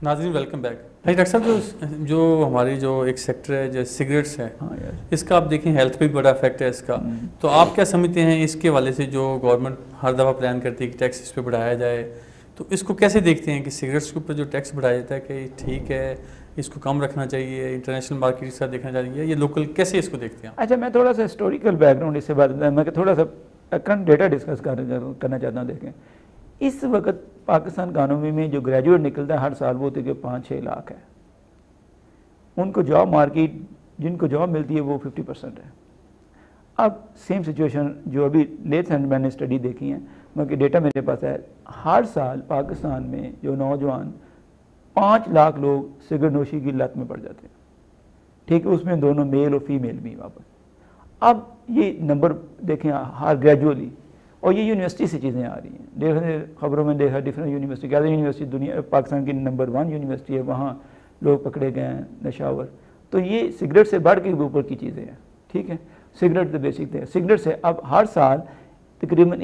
ناظرین welcome back. Doctor صاحب جو ہماری جو ایک سیکٹر ہے جو سگریٹس ہے اس کا آپ دیکھیں ہیلتھ پہ بھی بڑا افیکٹ ہے اس کا, تو آپ کیا سمجھتے ہیں اس کے حوالے سے جو گورنمنٹ ہر دفعہ پلان کرتی ہے کہ ٹیکس اس پہ بڑھایا جائے, تو اس کو کیسے دیکھتے ہیں کہ سگریٹس کے اوپر جو ٹیکس بڑھایا جاتا ہے کہ ٹھیک ہے اس کو کم رکھنا چاہیے, انٹرنیشنل مارکیٹ کے ساتھ دیکھنا چاہیے, یہ لوکل کیسے اس کو دیکھتے ہیں؟ اچھا میں تھوڑا سا ہسٹوریکل بیک گراؤنڈ اس سے بات میں تھوڑا سا کرنٹ ڈیٹا ڈسکس کرنا چاہتا ہوں. دیکھیں اس وقت پاکستان اکانومی میں جو گریجویٹ نکلتا ہے ہر سال وہ کہ 5-6 لاکھ ہے. ان کو جاب مارکیٹ جن کو جاب ملتی ہے وہ 50% ہے. اب سیم سچویشن جو ابھی لیٹ اینڈ میں نے اسٹڈی دیکھی ہیں, مگر ڈیٹا میرے پاس ہے, ہر سال پاکستان میں جو نوجوان 5 لاکھ لوگ سگریٹ نوشی کی لت میں پڑ جاتے ہیں. ٹھیک ہے, اس میں دونوں میل اور فیمیل بھی واپس. اب یہ نمبر دیکھیں ہر گریجولی, اور یہ یونیورسٹی سے چیزیں آ رہی ہیں. دیکھیں خبروں میں دیکھا ڈفرینٹ یونیورسٹی, کیا یونیورسٹی دنیا پاکستان کی نمبر 1 یونیورسٹی ہے, وہاں لوگ پکڑے گئے ہیں نشاور. تو یہ سگریٹ سے بڑھ کے اوپر کی چیزیں ہیں. ٹھیک ہے, سگریٹ تو بیسک تھے. سگریٹ سے اب ہر سال تقریباً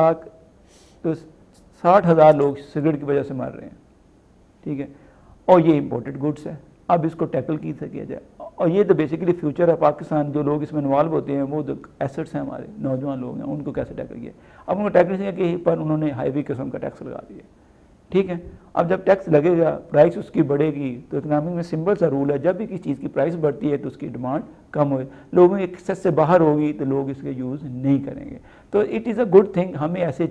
1,60,000 لوگ سگریٹ کی وجہ سے مر رہے ہیں. ٹھیک ہے, اور یہ امپورٹڈ گڈس ہے. اب اس کو ٹیکل کیسے کیا جائے, اور یہ تو بیسیکلی فیوچر ہے پاکستان. جو لوگ اس میں انوالو ہوتے ہیں وہ جو ایسٹس ہیں ہمارے نوجوان لوگ ہیں, ان کو کیسے ٹیکل کیا. اب ان کو ٹیکل کیا کہ پر انہوں نے ہائی وی قسم کا ٹیکس لگا دیا. ٹھیک ہے, اب جب ٹیکس لگے گا پرائس اس کی بڑھے گی, تو اکنامک میں سمپل سا رول ہے, جب بھی کسی چیز کی پرائس بڑھتی ہے تو اس کی ڈیمانڈ کم ہوئے, لوگوں کی ایکسیس سے باہر ہوگی تو لوگ اس کے یوز نہیں کریں گے. تو it is a good thing. ہمیں ایسے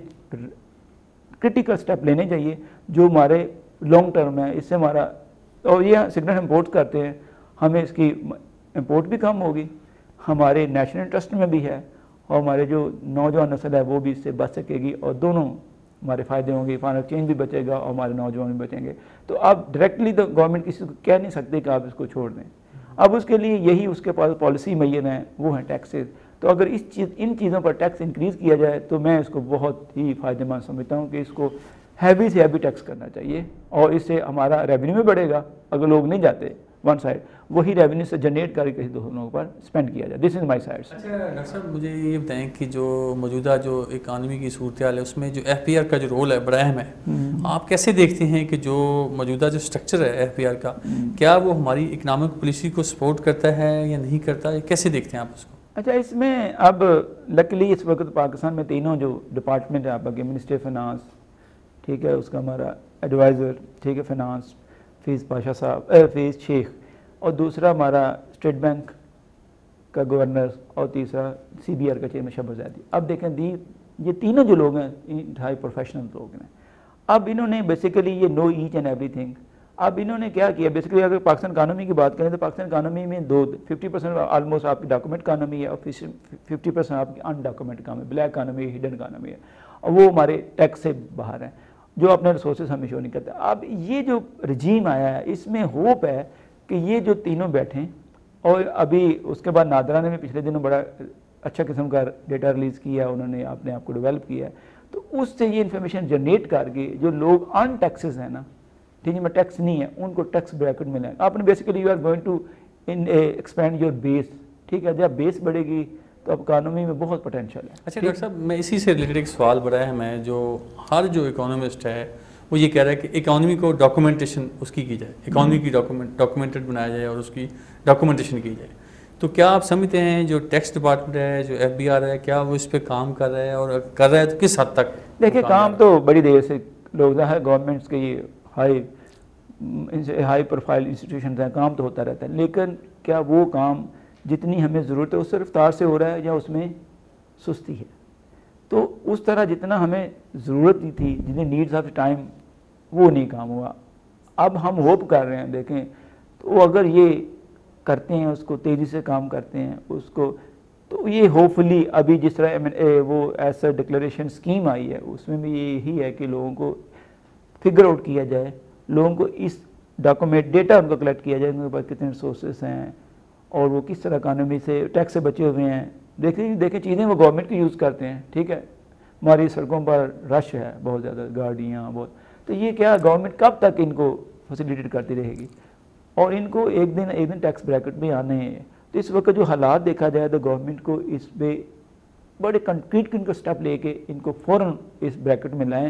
کرٹیکل اسٹیپ لینے چاہیے جو ہمارے لانگ ٹرم ہے. اس سے ہمارا, اور یہ سگریٹ امپورٹ کرتے ہیں, ہمیں اس کی امپورٹ بھی کم ہوگی, ہمارے نیشنل انٹرسٹ میں بھی ہے, اور ہمارے جو نوجوان نسل ہے وہ بھی اس سے بچ سکے گی, اور دونوں ہمارے فائدے ہوں گے. فارن ایکسچینج بھی بچے گا اور ہمارے نوجوان بھی بچیں گے. تو آپ ڈائریکٹلی تو گورنمنٹ کسی کو کہہ نہیں سکتے کہ آپ اس کو چھوڑ دیں. اب اس کے لیے یہی اس کے پاس پالیسی معین ہے, وہ ہیں ٹیکسز. تو اگر ان چیزوں پر ٹیکس انکریز کیا جائے تو میں اس کو بہت ہی فائدہ مند سمجھتا ہوں کہ اس کو ہیوی سے ہیوی ٹیکس کرنا چاہیے, اور اس سے ہمارا ریونیو بھی بڑھے گا. اگر لوگ نہیں جاتے ون سائڈ, وہی ریونیو سے جنریٹ کر کے کسی دوسروں پر اسپینڈ کیا جائے. دس از مائی سائڈ. اچھا ڈاکٹر صاحب مجھے یہ بتائیں کہ جو موجودہ جو اکانومی کی صورتحال ہے اس میں جو ایف پی آر کا جو رول ہے بڑا اہم ہے. آپ کیسے دیکھتے ہیں کہ جو موجودہ جو اسٹرکچر ہے ایف پی آر کا, کیا وہ ہماری اکنامک پالیسی کو سپورٹ کرتا ہے یا نہیں کرتا, کیسے دیکھتے ہیں آپ اس کو؟ اچھا, اس میں اب لکلی اس وقت پاکستان میں تینوں جو ڈپارٹمنٹ ہے آپ کا, منسٹری فائنانس, ٹھیک ہے, اس کا ہمارا ایڈوائزر, ٹھیک ہے, فائنانس فیض پاشا صاحب, فیض شیخ, اور دوسرا ہمارا اسٹیٹ بینک کا گورنر, اور تیسرا سی بی آر کا چیئرمین شبر زیدی. اب دیکھیں یہ تینوں جو لوگ ہیں انتہائی پروفیشنل لوگ ہیں. اب انہوں نے بیسیکلی یہ know each and everything. اب انہوں نے کیا کیا بیسیکلی, اگر پاکستان اکانومی کی بات کریں تو پاکستان اکانومی میں 50% آلموسٹ آپ کی ڈاکومنٹ اکانومی ہے, اور 50% آپ کی undocumented economy, black economy, hidden economy ہے, اور وہ ہمارے ٹیکس سے باہر ہیں, جو اپنے ریسورسز ہمیں شو نہیں کرتے. اب یہ جو رجیم آیا ہے اس میں ہوپ ہے کہ یہ جو تینوں بیٹھیں, اور ابھی اس کے بعد نادرا نے بھی پچھلے دنوں بڑا اچھا قسم کا ڈیٹا ریلیز کیا, انہوں نے اپنے آپ کو ڈیولپ کیا ہے, تو اس سے یہ انفارمیشن جنریٹ کر کے جو لوگ ان ٹیکسز ہیں نا, ٹھیک ہے, میں ٹیکس نہیں ہے, ان کو ٹیکس بریکٹ میں لیں. آپ نے basically you are going to expand your base. ٹھیک ہے, جب بیس بڑھے گی تو اب اکانومی میں بہت پوٹینشیل ہے. اچھا ڈاکٹر صاحب میں اسی سے ریلیٹڈ ایک سوال بڑا اہم ہے, جو ہر جو اکانومسٹ ہے وہ یہ کہہ رہا ہے کہ اکانومی کو ڈاکومنٹیشن اس کی جائے, اکانومی کی ڈاکومنٹڈ بنایا جائے اور اس کی ڈاکومنٹیشن کی جائے. تو کیا آپ سمجھتے ہیں جو ٹیکس ڈپارٹمنٹ ہے, جو ایف بی آر ہے, کیا وہ اس پہ کام کر رہا ہے, اور کر رہا ہے تو کس حد تک؟ دیکھیں کام تو بڑی دیر سے لوگ ہے, گورنمنٹس کے یہ ہائی پروفائل انسٹیٹیوشنز ہیں, کام تو ہوتا رہتا ہے, لیکن کیا وہ کام جتنی ہمیں ضرورت ہے اس رفتار سے ہو رہا ہے یا اس میں سستی ہے؟ تو اس طرح جتنا ہمیں ضرورت تھی, جتنی نیڈز آف ٹائم, وہ نہیں کام ہوا. اب ہم ہوپ کر رہے ہیں, دیکھیں تو اگر یہ کرتے ہیں, اس کو تیزی سے کام کرتے ہیں اس کو, تو یہ ہوپفلی ابھی جس طرح وہ ایسا ڈکلیریشن اسکیم آئی ہے اس میں بھی یہی ہے کہ لوگوں کو فگر آؤٹ کیا جائے, لوگوں کو اس ڈاکومنٹ ڈیٹا ان کو کلیکٹ کیا جائے, ان کے پاس کتنے ریسورسز ہیں اور وہ کس طرح اکانومی سے ٹیکس سے بچے ہوئے ہیں. دیکھیں چیزیں وہ گورنمنٹ کی یوز کرتے ہیں. ٹھیک ہے, ہماری سڑکوں پر رش ہے بہت زیادہ, گاڑیاں بہت, تو یہ کیا گورنمنٹ کب تک ان کو فیسیلیٹیٹ کرتی رہے گی, اور ان کو ایک دن ٹیکس بریکٹ میں آنے ہیں. تو اس وقت جو حالات دیکھا جائے تو گورنمنٹ کو اس پہ بڑے کنکریٹ ان کو سٹیپ لے کے ان کو فوراً اس بریکٹ میں لائیں,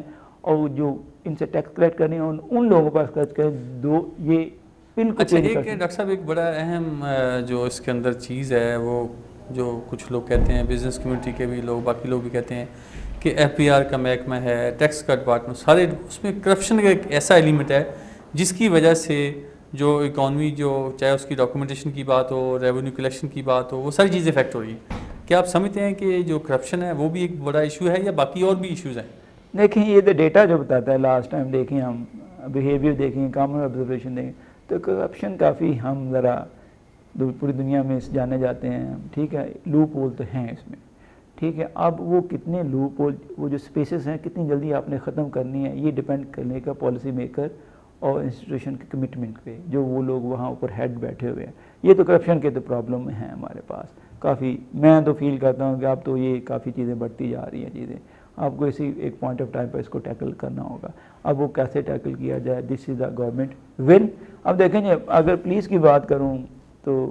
اور جو ان سے ٹیکس کلیکٹ کرنے ہیں ان لوگوں کے پاس خرچ کریں. یہ بالکل. اچھا ایک ڈاکٹر صاحب ایک بڑا اہم جو اس کے اندر چیز ہے وہ جو کچھ لوگ کہتے ہیں بزنس کمیونٹی کے بھی لوگ باقی لوگ بھی کہتے ہیں کہ ایف پی آر کا محکمہ ہے, ٹیکس کا ڈپارٹمنٹ, سارے اس میں کرپشن کا ایک ایسا ایلیمنٹ ہے جس کی وجہ سے جو اکانومی جو چاہے اس کی ڈاکومنٹیشن کی بات ہو, ریونیو کلیکشن کی بات ہو, وہ ساری چیزیں افیکٹ ہو رہی ہیں. کیا آپ سمجھتے ہیں کہ جو کرپشن ہے وہ بھی ایک بڑا ایشو ہے یا باقی اور بھی ایشوز ہیں؟ دیکھیں یہ ڈیٹا جو بتاتا ہے, لاسٹ ٹائم دیکھیں ہم بیہیویئر دیکھیں, کامن آبزرویشن دیکھیں, تو کرپشن کافی ہم ذرا پوری دنیا میں جانے جاتے ہیں. ٹھیک ہے, لوپ ہول تو ہیں اس میں. ٹھیک ہے, اب وہ کتنے لوپ ہول, وہ جو سپیسز ہیں کتنی جلدی آپ نے ختم کرنی ہے, یہ ڈیپینڈ کرنے کا پالیسی میکر اور انسٹیٹیوشن کے کمٹمنٹ پہ, جو وہ لوگ وہاں اوپر ہیڈ بیٹھے ہوئے ہیں. یہ تو کرپشن کے تو پرابلم ہیں ہمارے پاس کافی. میں تو فیل کرتا ہوں کہ اب تو یہ کافی چیزیں بڑھتی جا رہی ہیں چیزیں. آپ کو اسی ایک پوائنٹ آف ٹائم پر اس کو ٹیکل کرنا ہوگا. اب وہ کیسے ٹیکل کیا جائے, دس از دا گورنمنٹ ول. اب دیکھیں جی, اگر پولیس کی بات کروں تو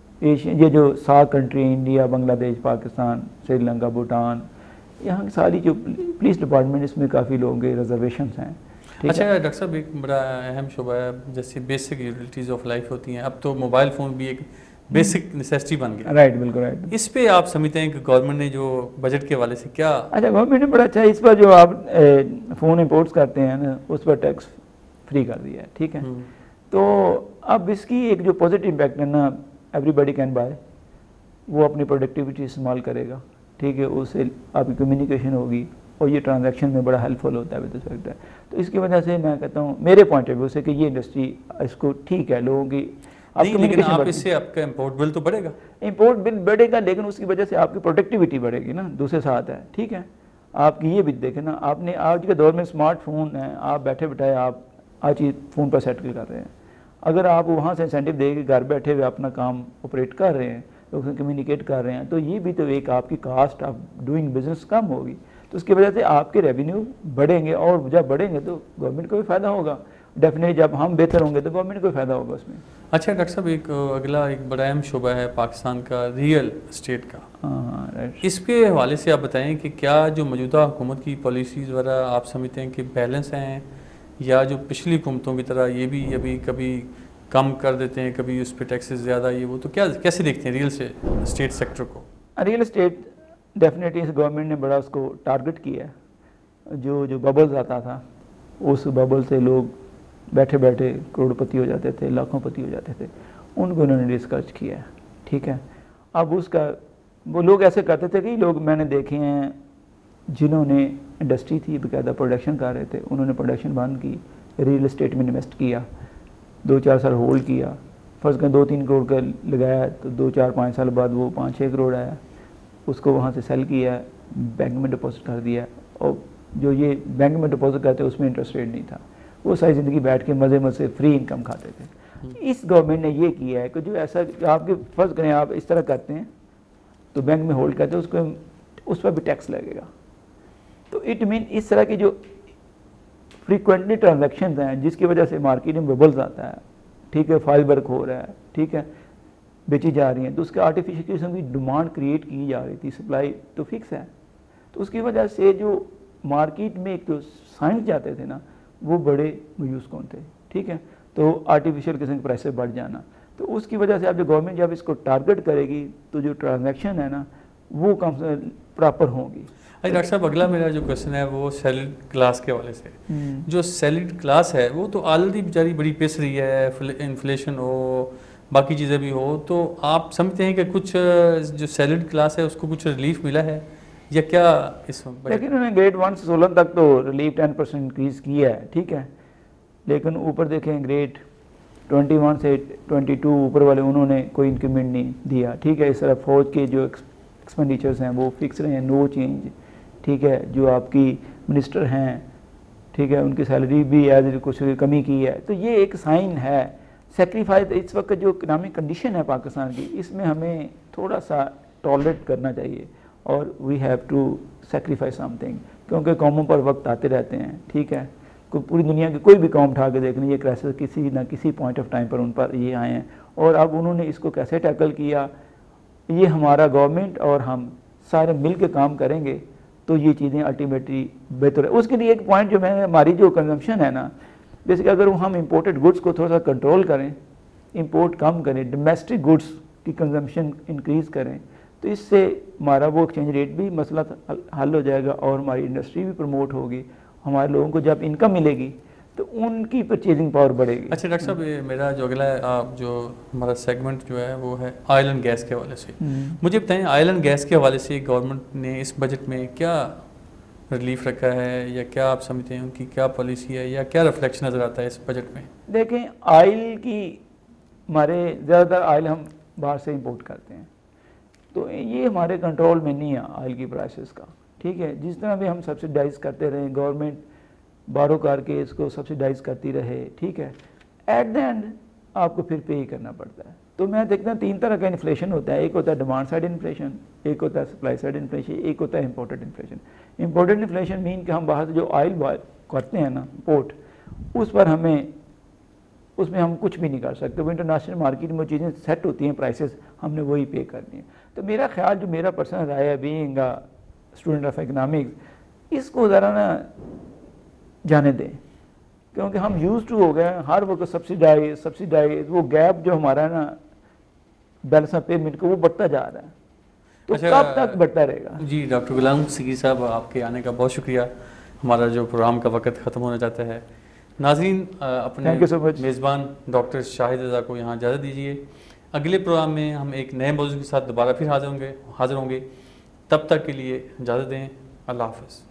یہ جو 7 کنٹری, انڈیا, بنگلہ دیش, پاکستان, سری لنکا, بھوٹان, یہاں کی ساری جو پولیس ڈپارٹمنٹ اس میں کافی لوگوں کے ریزرویشنس ہیں. اچھا ڈاکٹر صاحب ایک بڑا اہم شعبہ ہے جیسے بیسک یوٹیلیٹیز آف لائف ہوتی ہیں, اب تو موبائل فون بھی ایک بیسک نیسیسٹی بن گیا. رائٹ, بالکل رائٹ. اس پہ آپ سمجھتے ہیں کہ گورنمنٹ نے جو بجٹ کے حوالے سے کیا؟ اچھا, گورنمنٹ نے بڑا اچھا اس پر جو آپ فون امپورٹس کرتے ہیں نا اس پر ٹیکس فری کر دیا ہے. ٹھیک ہے, تو اب اس کی ایک جو پازیٹیو امپیکٹ ہے نا, ایوری بڈی کین بائی, وہ اپنی پروڈکٹیوٹی استعمال کرے گا. ٹھیک ہے, اس سے آپ کی کمیونیکیشن ہوگی اور یہ ٹرانزیکشن میں بڑا ہیلپ فل ہوتا ہے ود ریسپیکٹ ہے. تو اس کی وجہ سے میں کہتا ہوں میرے پوائنٹ آف ویو سے کہ یہ انڈسٹری اس کو ٹھیک ہے لوگوں کی. لیکن آپ اس سے آپ کا امپورٹ بل تو بڑھے گا. امپورٹ بل بڑھے گا, لیکن اس کی وجہ سے آپ کی پروڈکٹیوٹی بڑھے گی نا, دوسرے ساتھ ہے. ٹھیک ہے, آپ کی یہ بھی دیکھیں نا, آپ نے آج کے دور میں اسمارٹ فون ہے, آپ بیٹھے بیٹھائے آپ ہر چیز فون پر سیٹل کر رہے ہیں. اگر آپ وہاں سے انسینٹیو دے کے گھر بیٹھے ہوئے اپنا کام آپریٹ کر رہے ہیں, لوگوں سے کمیونیکیٹ کر رہے ہیں, تو یہ بھی تو ایک آپ کی کاسٹ آف ڈوئنگ بزنس کم ہوگی. تو اس کی وجہ سے آپ کے ریونیو بڑھیں گے, اور جب بڑھیں گے تو گورنمنٹ کو بھی فائدہ ہوگا. ڈیفینیٹلی جب ہم بہتر ہوں گے تو گورنمنٹ کو بھی فائدہ ہوگا اس میں. اچھا ڈاکٹر صاحب ایک اگلا ایک بڑا اہم شعبہ ہے پاکستان کا ریئل اسٹیٹ کا. اس کے حوالے سے آپ بتائیں کہ کیا جو موجودہ حکومت کی پالیسیز وغیرہ آپ سمجھتے ہیں کہ بیلنس ہیں, یا جو پچھلی حکومتوں کی طرح یہ بھی ابھی کبھی کم کر دیتے ہیں, کبھی اس پہ ٹیکسز زیادہ, یہ وہ, تو کیا کیسے دیکھتے ہیں ریئل اسٹیٹ سیکٹر کو؟ ریئل اسٹیٹ ڈیفینیٹلی اس گورنمنٹ نے بڑا اس کو ٹارگٹ کیا ہے. جو ببلز آتا تھا اس ببل سے لوگ بیٹھے بیٹھے کروڑ پتی ہو جاتے تھے, لاکھوں پتی ہو جاتے تھے, ان کو انہوں نے ریسرچ کیا ہے. ٹھیک ہے, اب اس کا وہ لوگ ایسے کرتے تھے کہ لوگ میں نے دیکھے ہیں جنہوں نے انڈسٹری تھی باقاعدہ پروڈکشن کر رہے تھے, انہوں نے پروڈکشن بند کی, ریئل اسٹیٹ میں انویسٹ کیا, 2-4 سال ہولڈ کیا, فرض کریں 2-3 کروڑ کا لگایا, تو 2-4-5 سال بعد وہ 5-6 کروڑ آیا, اس کو وہاں سے سیل کیا, بینک میں ڈپازٹ کر دیا, اور جو یہ بینک میں ڈپازٹ کرتے اس میں انٹرسٹ ریٹ نہیں تھا, وہ ساری زندگی بیٹھ کے مزے مزے فری انکم کھاتے تھے. اس گورنمنٹ نے یہ کیا ہے کہ جو ایسا آپ کے فرض کریں آپ اس طرح کرتے ہیں تو بینک میں ہولڈ کرتے ہیں, اس کو اس پر بھی ٹیکس لگے گا. تو اٹ مین اس طرح کی جو فریکوینٹلی ٹرانزیکشنز ہیں جس کی وجہ سے مارکیٹ میں ببلز آتا ہے, ٹھیک ہے, فائل ورک ہو رہا ہے, ٹھیک ہے, بیچی جا رہی ہیں, تو اس کے آرٹیفیشیل قسم کی ڈیمانڈ کریٹ کی جا رہی تھی, سپلائی تو فکس ہے. تو اس کی وجہ سے جو مارکیٹ میں ایک جو سائنس جاتے تھے نا وہ بڑے میوس کون تھے. ٹھیک ہے, تو آرٹیفیشیل قسم کے پرائسز بڑھ جانا, تو اس کی وجہ سے اب جو گورنمنٹ جب اس کو ٹارگٹ کرے گی تو جو ٹرانزیکشن ہے نا وہ کم سے پراپر ہوں گی. ڈاکٹر صاحب اگلا میرا جو کوشچن ہے وہ سیلڈ کلاس کے حوالے سے. جو سیلڈ کلاس ہے وہ تو آلریڈی بیچاری بڑی پس رہی ہے, انفلیشن ہو, باقی چیزیں بھی ہو, تو آپ سمجھتے ہیں کہ کچھ جو سیلڈ کلاس ہے اس کو کچھ ریلیف ملا ہے یا کیا اس میں؟ لیکن انہوں نے گریڈ 1 سے 16 تک تو ریلیف 10% انکریز کیا ہے. ٹھیک ہے, لیکن اوپر دیکھیں گریڈ 21 سے 22 اوپر والے انہوں نے کوئی انکریمنٹ نہیں دیا. ٹھیک ہے, اس طرح فوج کے جو ایکسپینڈیچرز ہیں وہ فکس رہے ہیں, نو چینج. ٹھیک ہے, جو آپ کی منسٹر ہیں, ٹھیک ہے, ان کی سیلری بھی ایز کچھ کمی کی ہے. تو یہ ایک سائن ہے سیکریفائز. اس وقت جو اکنامک کنڈیشن ہے پاکستان کی, اس میں ہمیں تھوڑا سا ٹالریٹ کرنا چاہیے, اور we have to sacrifice something, کیونکہ قوموں پر وقت آتے رہتے ہیں. ٹھیک ہے, پوری دنیا کی کوئی بھی قوم اٹھا کے دیکھ لیں, یہ کرائسس کسی نہ کسی پوائنٹ آف ٹائم پر ان پر یہ آئے ہیں, اور اب انہوں نے اس کو کیسے ٹیکل کیا, یہ ہمارا گورنمنٹ اور ہم سارے مل کے کام کریں گے تو یہ چیزیں الٹیمیٹلی بہتر ہے. اس کے لیے ایک پوائنٹ جو میں ہماری جو کنزمپشن ہے نا بیسکلی اگر ہم امپورٹڈ گڈس کو تھوڑا سا کنٹرول کریں, امپورٹ کم کریں, ڈومیسٹک گڈس کی کنزمپشن انکریز کریں تو اس سے ہمارا وہ ایکسچینج ریٹ بھی مسئلہ حل ہو جائے گا اور ہماری انڈسٹری بھی پروموٹ ہوگی. ہمارے لوگوں کو جب انکم ملے گی تو ان کی پرچیزنگ پاور بڑھے گی. اچھا ڈاکٹر صاحب, میرا جو اگلا جو ہمارا سیگمنٹ جو ہے وہ ہے آئل اینڈ گیس کے حوالے سے. مجھے بتائیں آئل اینڈ گیس کے حوالے سے گورنمنٹ نے اس بجٹ میں کیا ریلیف رکھا ہے, یا کیا آپ سمجھتے ہیں ان کی کیا پالیسی ہے, یا کیا ریفلیکشن نظر آتا ہے اس بجٹ میں؟ دیکھیں آئل کی ہمارے زیادہ تر آئل ہم باہر سے امپورٹ کرتے ہیں تو یہ ہمارے کنٹرول میں نہیں ہے آئل کی پرائسز کا. ٹھیک ہے, جس طرح بھی ہم سبسیڈائز کرتے رہیں, گورنمنٹ بارو کر کے اس کو سبسیڈائز کرتی رہے, ٹھیک ہے, ایٹ دا اینڈ آپ کو پھر پے ہی کرنا پڑتا ہے. تو میں دیکھتا ہوں 3 طرح کا انفلیشن ہوتا ہے. ایک ہوتا ہے ڈیمانڈ سائڈ انفلیشن, ایک ہوتا ہے سپلائی سائڈ انفلیشن, ایک ہوتا ہے imported inflation. Imported inflation mean کہ ہم باہر سے جو آئل کرتے ہیں نا امپورٹ, اس پر اس میں ہم کچھ بھی نہیں کر سکتے. وہ انٹرنیشنل مارکیٹ میں چیزیں سیٹ ہوتی ہیں پرائسز, ہم نے وہی پے کرنی ہے. تو میرا خیال جو میرا پرسنل رائے ہے بینگ اسٹوڈنٹ آف اکنامکس, اس کو ذرا نا جانے دیں, کیونکہ ہم یوز ٹو ہو گئے ہر وقت سبسیڈائز. وہ گیپ جو ہمارا ہے نا بیلنس آف پیمنٹ کو وہ بڑھتا جا رہا ہے, تو کب تک بڑھتا رہے گا؟ جی ڈاکٹر غلام سیکی صاحب, آپ کے آنے کا بہت شکریہ. ہمارا جو پروگرام کا وقت ختم ہونا چاہتا ہے. ناظرین, اپنے میزبان ڈاکٹر شاہد رضا کو یہاں اجازت دیجیے. اگلے پروگرام میں ہم ایک نئے موضوع کے ساتھ دوبارہ پھر حاضر ہوں گے. تب تک کے لیے اجازت دیں. اللہ حافظ.